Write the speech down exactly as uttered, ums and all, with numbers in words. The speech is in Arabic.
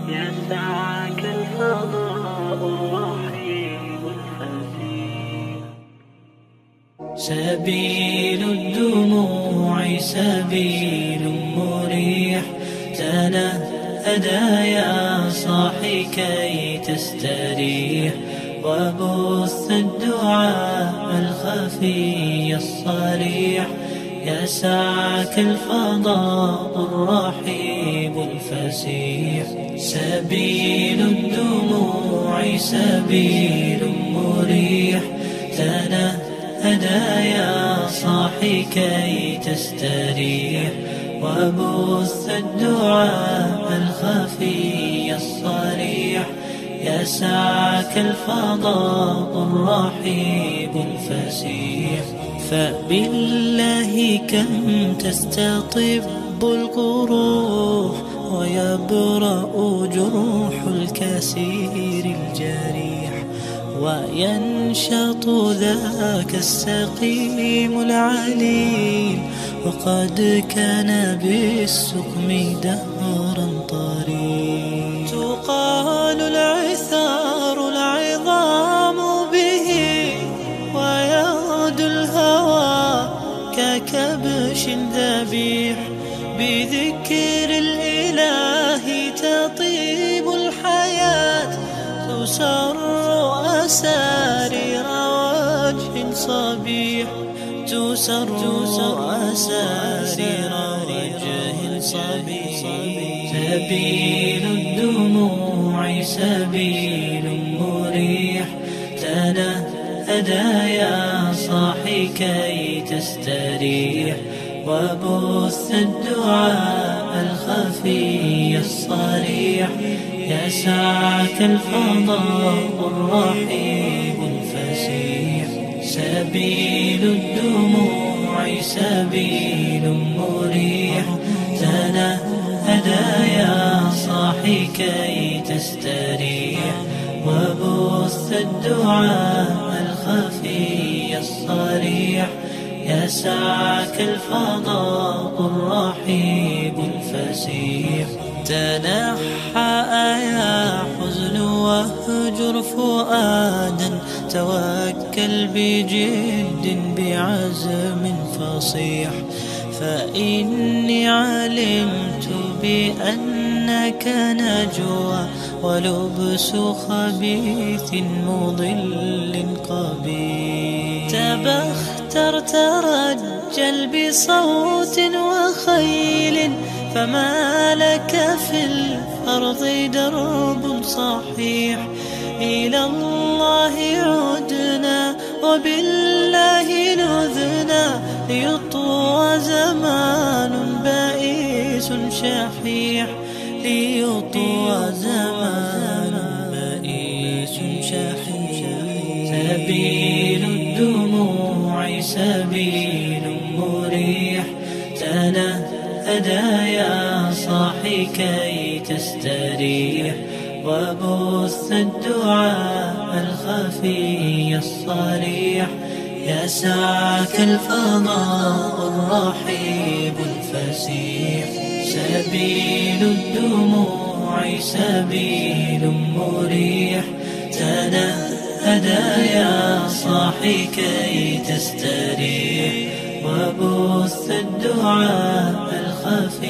يسعك الفضاء الرحيب الفسيح. سبيل الدموع سبيل مريح، تنهدى يا صاحي كي تستريح، وبث الدعاء الخفي الصريح، يسعك الفضاء الرحيب الفسيح. سبيل الدموع سبيل مريح، تنهدى يا صاحي كي تستريح، وبث الدعاء الخفي الصريح، يسعك الفضاء الرحيب الفسيح. فبالله كم تستطب القروح، ويبرأ جروح الكسير الجريح، وينشط ذاك السقيم العليل، وقد كان بالسقم دهرا طريق. تقال العثار العظام به، ويغدو الهوى ككبش ذبيح، بذكر الإله تطيب الحياة، تسر أسارير وجه صبيح، تسر أسارير وجه صبيح. سبيل الدموع سبيل مريح، تنهدى يا صاحي كي تستريح، وبث الدعاء الخفي الصريح، يسعك الفضاء الرحيب الفسيح. سبيل الدموع سبيل مريح، تنهدى يا صاحي كي تستريح، وبث الدعاء الخفي الصريح، يسعك الفضاء الرحيب الفسيح. تنحى يا حزن واهجر فؤادا، توكل بجد بعزم فصيح، فإني علمت بأنك نجوى، ولبس خبيث مضل قبيح. تبختر ترجل بصوت وخيل، فما لك في الأرض درب صحيح. إلى الله عدنا وبالله نذنا، ليطوى زمان بائس شحيح، ليطوى زمان بائس شحيح. سبيل الدموع سبيل مريح، تنهدى يا صاحي كي تستريح، وبث الدعاء الخفي الصريح، يسعك الفضاء الرحيب الفسيح. سبيل الدموع سبيل مريح، تنهدى يا صاحي كي تستريح، وبث الدعاء الخفي